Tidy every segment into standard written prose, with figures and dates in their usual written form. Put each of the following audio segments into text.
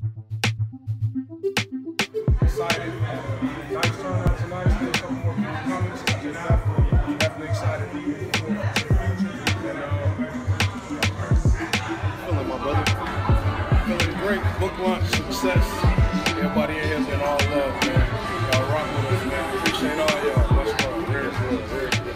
Excited. Nice turnout tonight. Still a couple more people coming. Definitely excited to be here for the future. Feeling my brother. Feeling great. Book launch success. Everybody in here's getting all love, man. Y'all rock with us, man. Appreciate all y'all. Much love. Very good. Very good.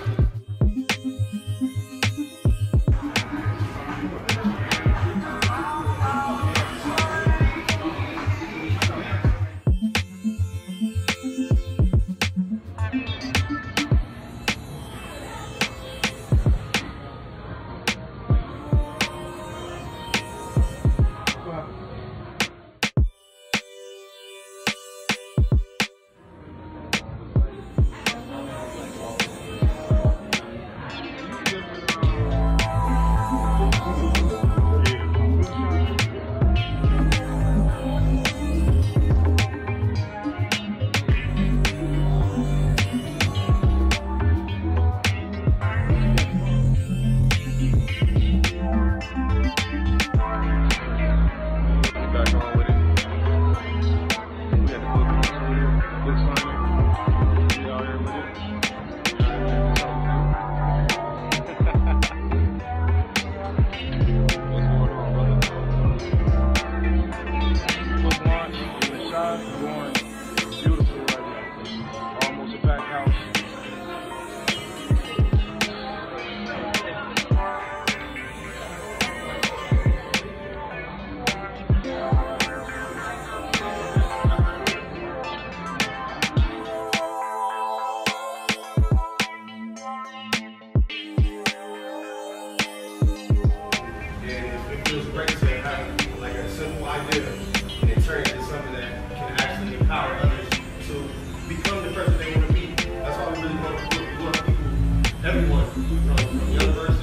It feels great to have like a simple idea and turn it into something that can actually empower others to become the person they want to be. That's why we really want people, everyone, from young person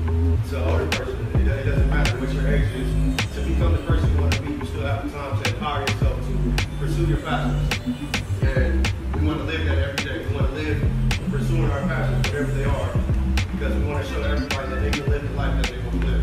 to older person. It doesn't matter what your age is. To become the person you want to be, you still have the time to empower yourself to pursue your passions. And we want to live that every day. We want to live pursuing our passions, whatever they are, because we want to show everybody that they can live the life that they want to live.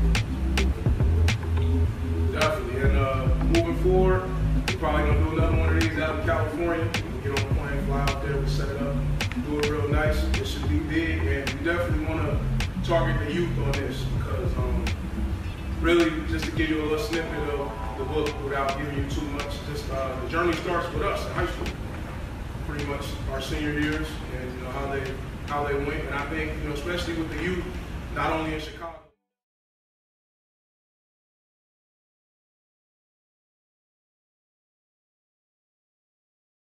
Definitely. And moving forward, we're probably going to do another one of these out in California. We'll get on a plane, fly out there, we'll set it up, do it real nice. It should be big, and we definitely want to target the youth on this because really, just to give you a little snippet of the book without giving you too much, just the journey starts with us in high school. Pretty much our senior years and how they went. And I think, especially with the youth, not only in Chicago.